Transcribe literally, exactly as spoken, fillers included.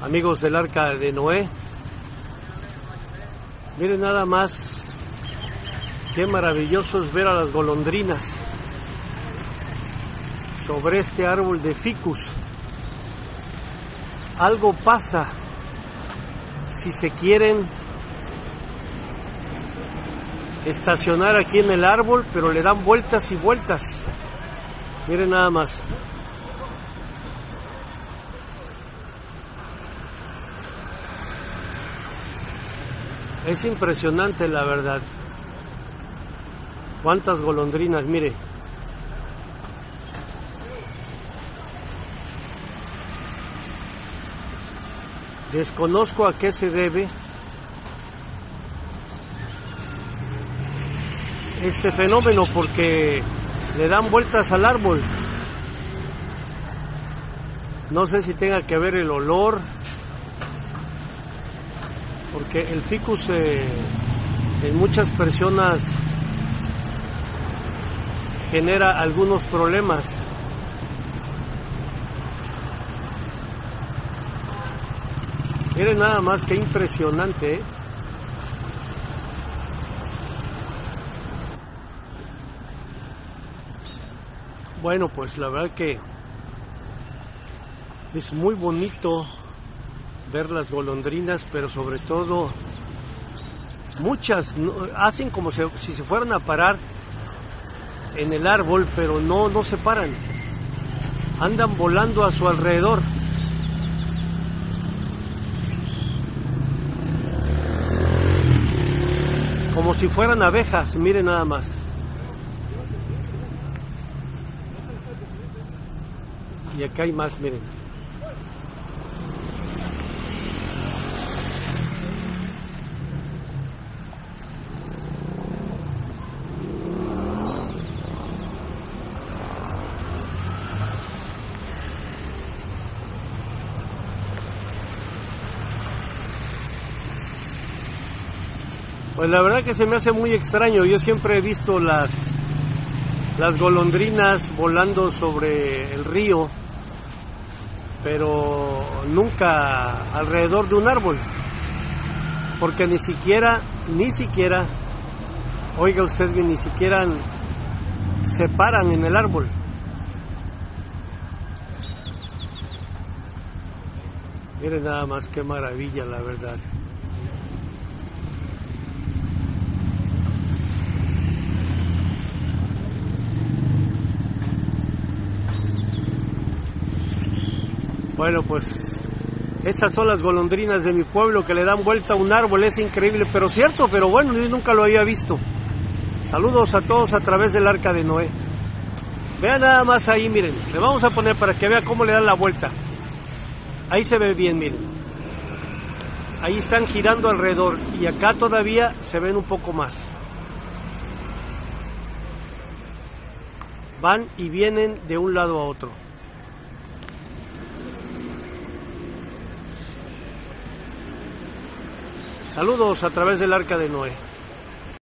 amigos del Arca de Noé. Miren nada más, qué maravilloso es ver a las golondrinas sobre este árbol de ficus. Algo pasa si se quieren estacionar aquí en el árbol, pero le dan vueltas y vueltas. Miren nada más. Es impresionante, la verdad. Cuántas golondrinas, mire. Desconozco a qué se debe este fenómeno, porque le dan vueltas al árbol. No sé si tenga que ver el olor, porque el ficus eh, en muchas personas genera algunos problemas. Miren nada más, qué impresionante, ¿eh? Bueno, pues la verdad que es muy bonito ver las golondrinas, pero sobre todo muchas no, hacen como se, si se fueran a parar en el árbol, pero no, no se paran, andan volando a su alrededor. Como si fueran abejas, miren nada más. Y acá hay más, miren. Pues la verdad que se me hace muy extraño. Yo siempre he visto las, las golondrinas volando sobre el río, pero nunca alrededor de un árbol, porque ni siquiera, ni siquiera, oiga usted bien, ni siquiera se paran en el árbol. Miren nada más qué maravilla, la verdad. Bueno, pues estas son las golondrinas de mi pueblo que le dan vuelta a un árbol. Es increíble, pero cierto, pero bueno, yo nunca lo había visto. Saludos a todos a través del Arca de Noé. Vean nada más ahí, miren, le vamos a poner para que vea cómo le dan la vuelta. Ahí se ve bien, miren. Ahí están girando alrededor y acá todavía se ven un poco más. Van y vienen de un lado a otro. Saludos a través del Arca de Noé.